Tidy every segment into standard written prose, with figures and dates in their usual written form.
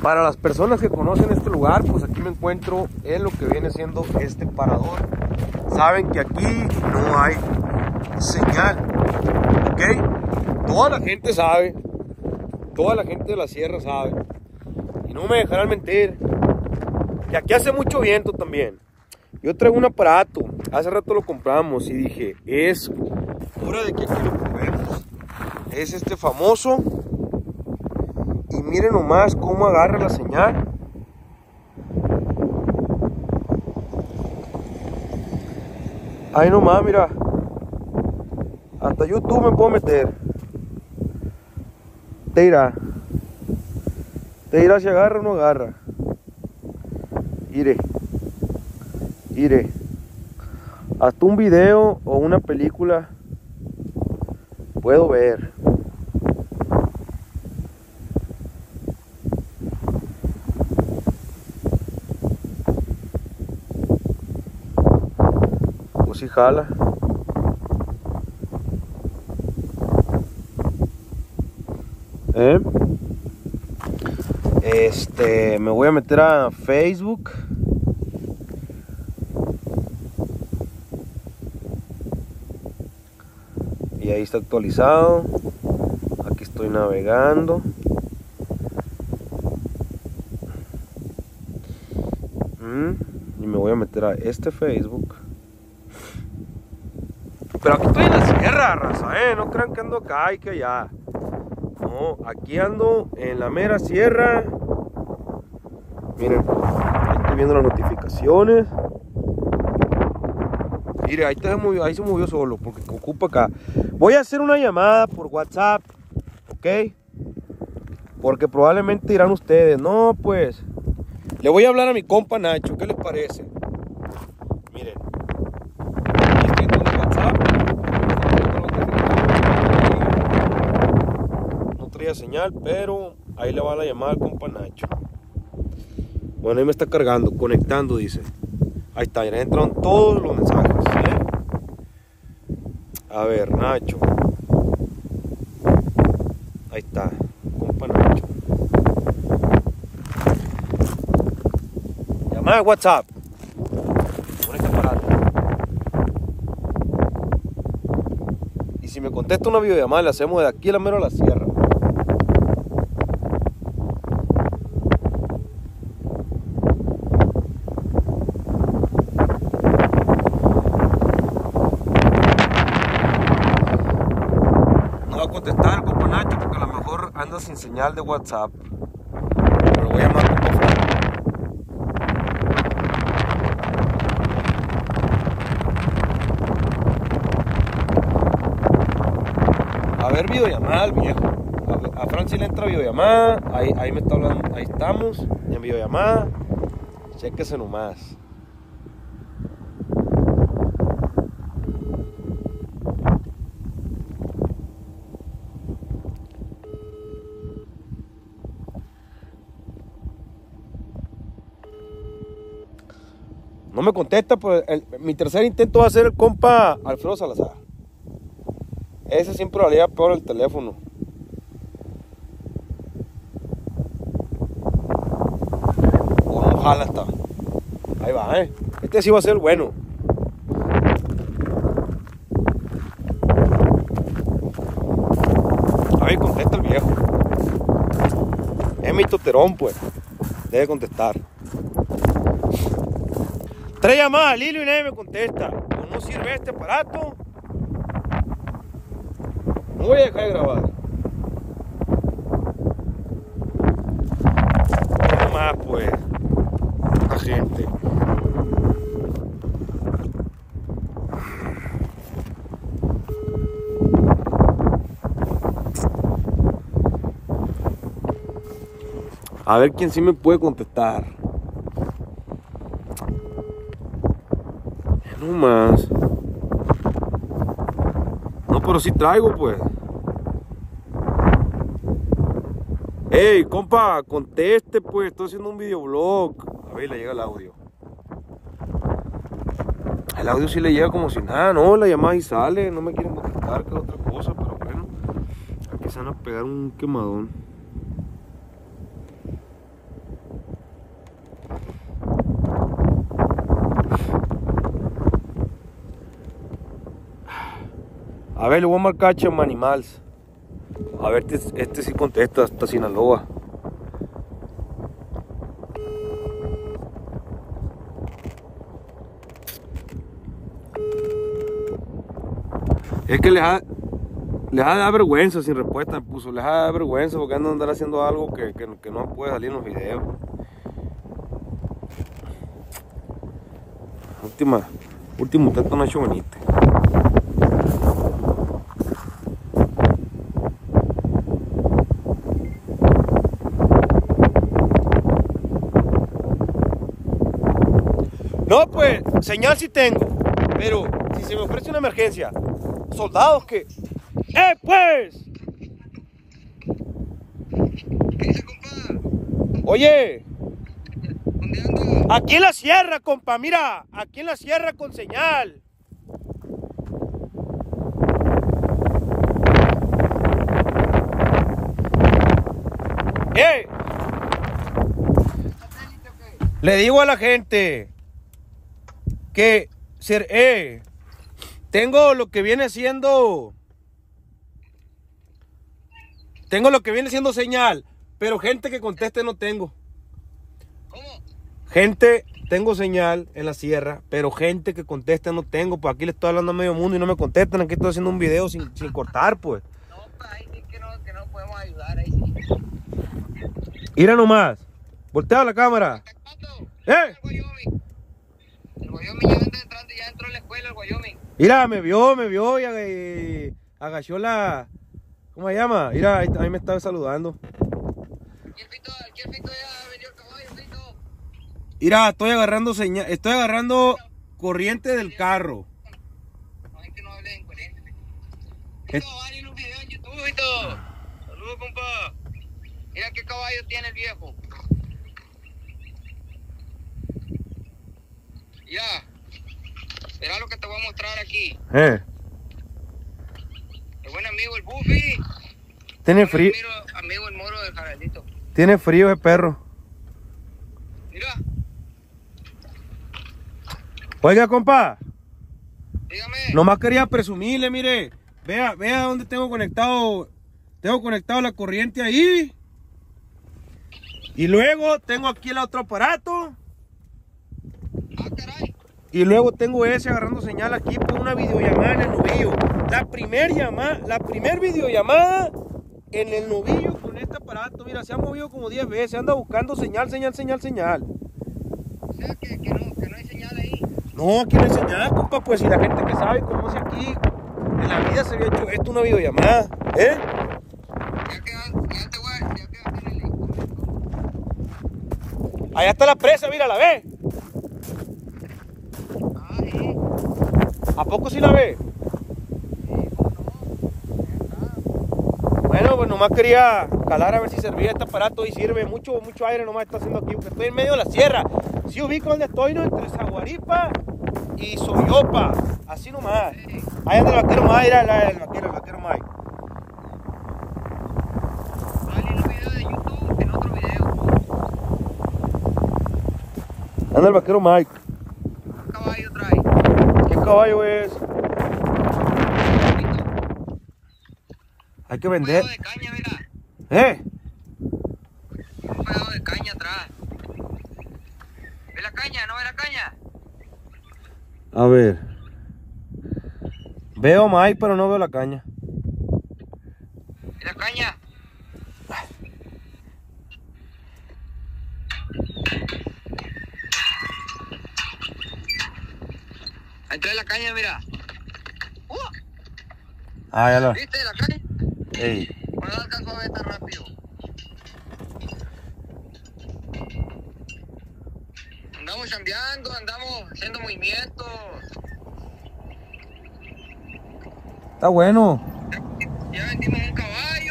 Para las personas que conocen este lugar, pues aquí me encuentro en lo que viene siendo este parador. Saben que aquí no hay señal, ¿ok? Toda la gente sabe, toda la gente de la sierra sabe, y no me dejarán mentir, que aquí hace mucho viento también. Yo traigo un aparato, hace rato lo compramos y dije, es hora de que aquí lo probemos. Es este famoso. Y miren nomás cómo agarra la señal. Ahí nomás, mira. Hasta YouTube me puedo meter. Te dirá si agarra o no agarra. Mire. Hasta un video o una película puedo ver. Si jala. Me voy a meter a Facebook. Y ahí está actualizado. Aquí estoy navegando. Y me voy a meter a este Facebook. Pero aquí estoy en la sierra, raza, no crean que ando acá y que allá. No, aquí ando en la mera sierra. Miren, ahí estoy viendo las notificaciones. Mire, ahí se movió solo porque ocupa acá. Voy a hacer una llamada por WhatsApp, ¿ok? Porque probablemente dirán ustedes, no, pues, le voy a hablar a mi compa Nacho, ¿qué les parece? Miren. Señal, pero ahí le va la llamada al compa Nacho. Bueno, ahí me está cargando, conectando, dice. Ahí está, ya entraron todos los mensajes, A ver, Nacho. Ahí está, compa Nacho. Llamada de WhatsApp. Con este aparato. Y si me contesta una videollamada, la hacemos de aquí a la mera a la sierra. Contestar, compa Nacho, porque a lo mejor anda sin señal de WhatsApp. Pero voy a llamar a compa Fran. A ver, videollamada al viejo. A Fran sí le entra videollamada. Ahí me está hablando. Ahí estamos. En videollamada. Chéquese nomás. No me contesta, pues mi tercer intento va a ser el compa Alfredo Salazar. Ese siempre valía peor el teléfono. O no jala hasta. Ahí va, Este sí va a ser bueno. A ver, contesta el viejo. Es mi toterón, pues. Debe contestar. 3 llamadas al hilo y nadie me contesta. ¿O no sirve este aparato? No voy a dejar de grabar. No más, pues. La gente. A ver quién sí me puede contestar. No más. No, pero sí traigo, pues. Ey, compa, conteste, pues. Estoy haciendo un videoblog. A ver, le llega el audio. El audio sí le llega como si nada, no, la llamada y sale. No me quieren contestar, que es otra cosa, pero bueno. Aquí se van a pegar un quemadón. A ver, le voy a marcar Chama Animals. A ver, este sí contesta hasta Sinaloa. Es que les ha de dar vergüenza sin respuesta, me puso. Les ha de dar vergüenza porque andan a andar haciendo algo que no puede salir en los videos. Último intento no ha hecho bonito. No, pues, señal sí tengo, pero si se me ofrece una emergencia, soldados que... pues! ¿Qué dice, compa? Oye, ¿Dónde ando? aquí en la sierra, compa, mira, aquí en la sierra con señal. Le digo a la gente que tengo lo que viene siendo señal, pero gente que conteste no tengo. ¿Cómo? Gente, tengo señal en la sierra, pero gente que conteste no tengo. Pues aquí le estoy hablando a medio mundo y no me contestan. Aquí estoy haciendo un video sin cortar, pues. No, pa, ahí sí que no podemos ayudar, ahí sí. Mira nomás. Voltea la cámara. El Wyoming. El Wyoming ya anda entrando, ya entró en la escuela el Wyoming. Mira, me vio y agachó la... ¿Cómo se llama? Mira, ahí me estaba saludando. Aquí el Fito ya vendió el caballo, Fito. Mira, estoy agarrando corriente del carro. No, es que no hable de incoherencia. Fito, va a salir un video en YouTube, Fito. Saludos, compa. Mira qué caballo tiene el viejo. Ya. Verá lo que te voy a mostrar aquí. El buen amigo el Buffy. Tiene frío. Amigo el moro del Jaraldito. Tiene frío ese perro. Mira. Oiga, compa. Dígame. Nomás quería presumirle, mire. Vea dónde tengo conectado. Tengo conectado la corriente ahí. Y luego tengo aquí el otro aparato. Ah, caray. Y luego tengo ese agarrando señal aquí por una videollamada en el novillo. La primer videollamada en el novillo con este aparato. Mira, se ha movido como 10 veces. Anda buscando señal. O sea que no hay señal ahí. No, aquí no hay señal, compa. Pues si la gente que sabe, conoce aquí, en la vida se había hecho esto una videollamada. Ya quedaste en el link. Allá está la presa, mira, ¿la ve? Ah, sí. ¿A poco sí la ve? Bueno, pues nomás quería calar a ver si servía este aparato y sirve. Mucho aire nomás está haciendo aquí, porque estoy en medio de la sierra. Sí ubico donde estoy, ¿no? Entre Zaguaripa y Soyopa. Así nomás. Ahí anda el vaquero Mike, mira el vaquero Mike. Vale, en un video de YouTube, en otro video. Anda el vaquero Mike. ¿Qué caballo trae? ¿Qué caballo es? Hay que vender. Un pedazo de caña, mira. Un pedazo de caña atrás. ¿Ve la caña? ¿No ve la caña? A ver. Veo Mike, pero no veo la caña. ¿Ve la caña? Ahí trae la caña, mira. Ya lo. ¿Viste la caña? Ey. No la alcanzo a ver tan rápido. Andamos chambeando, andamos haciendo movimientos. Está bueno. Ya vendimos un caballo.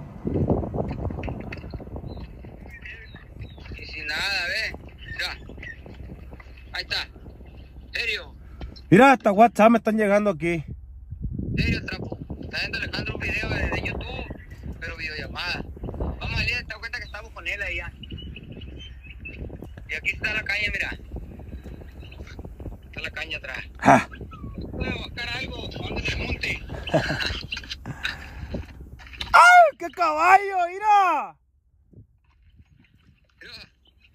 Y sin nada, ¿ves? Mira. Ahí está. ¿Serio? Mira, hasta WhatsApp me están llegando aquí. ¿Serio, trapo? Está viendo Alejandro un video de YouTube, pero videollamada. Vamos a salir, te das cuenta que estamos con él allá. Y aquí está la caña, mira. Está la caña atrás. puede buscar algo cuando se monte. ¡Ay, qué caballo! ¡Mira! Mira.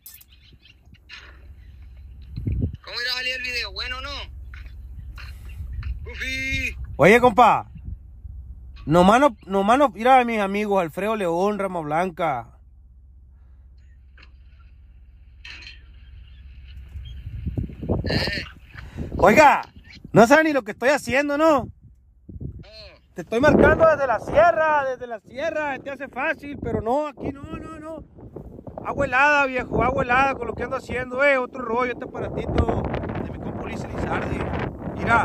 ¿Cómo irá a salir el video? ¿Bueno o no? Ufi. Oye, compa. Nomás no, mira a mis amigos Alfredo León, Rama Blanca. Oiga, no saben ni lo que estoy haciendo, ¿no? Te estoy marcando desde la sierra, te hace fácil, pero no, aquí no. Agua helada, viejo, agua helada con lo que ando haciendo, otro rollo, este aparatito de mi compa Ulises Lizardi. Mira,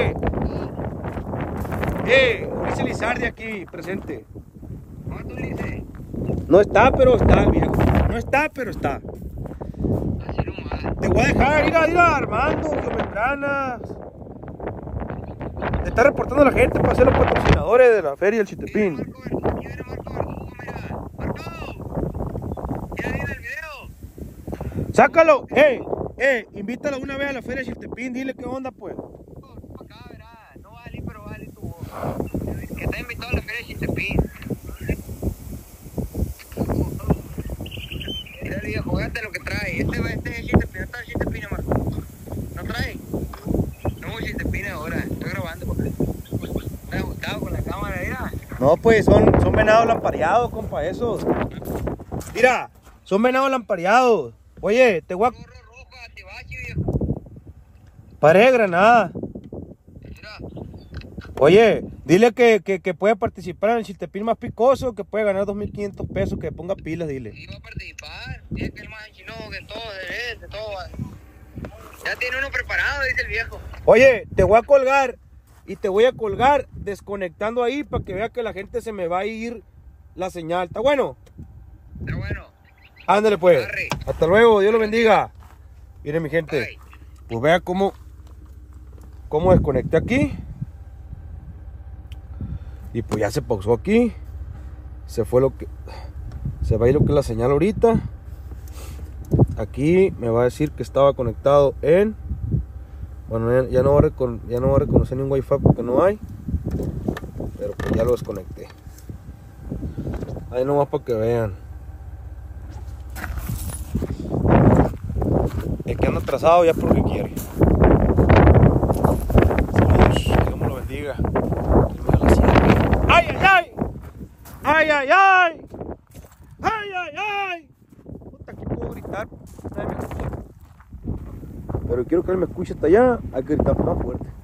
Ulises Lizardi aquí, presente. ¿Cuánto dice? No está, pero está, viejo. No está, pero está. Así nomás. Te voy a dejar, mira, Armando, Geomembranas. Te está reportando la gente para ser los patrocinadores de la feria del Chiltepín. Viene Marco Verdugo, mira. Marco. ¿Ya viene el video? Sácalo, invítalo una vez a la feria del Chiltepín, dile qué onda, pues. Acá, verá. No va a salir, pero va a salir tu voz. Que está invitado a la feria de Chiltepín. Mira el viejo, fíjate lo que trae. Este es el Chiltepín, no está el Chiltepín, Marco. ¿No trae? No, el Chiltepín ahora. Estoy grabando porque está ajustado con la cámara, mira. No, pues son venados lampareados, compa, esos. Mira, son venados lampareados. Oye, te voy a... Gorro rojo, atibachi, viejo. Pared de granada. Mira. Oye, dile que puede participar en el Chiltepín más picoso, que puede ganar 2.500 pesos, que ponga pilas, dile. Sí, va a participar. Dice que el más chino, que todo, de todo. Ya tiene uno preparado, dice el viejo. Oye, te voy a colgar y te voy a colgar desconectando ahí para que vea que la gente se me va a ir la señal. ¿Está bueno? Está bueno. Ándale pues. Arre. Hasta luego, Dios lo bendiga. Miren mi gente. Bye. Pues vea cómo desconecté aquí. Y pues ya se pausó aquí. Se fue lo que... Se va a ir lo que es la señal ahorita. Aquí me va a decir que estaba conectado en... Bueno, ya no va a reconocer ni un wifi porque no hay. Pero pues ya lo desconecté. Ahí nomás para que vean. El que anda atrasado ya porque quiere. Saludos, Dios me lo bendiga. ¡Ay, ay, ay! ¡Ay, ay, ay! ¡Ay, ay, ay! Puta, aquí puedo gritar. Nadie me escucha. Pero quiero que él me escuche hasta allá. Hay que gritar más fuerte.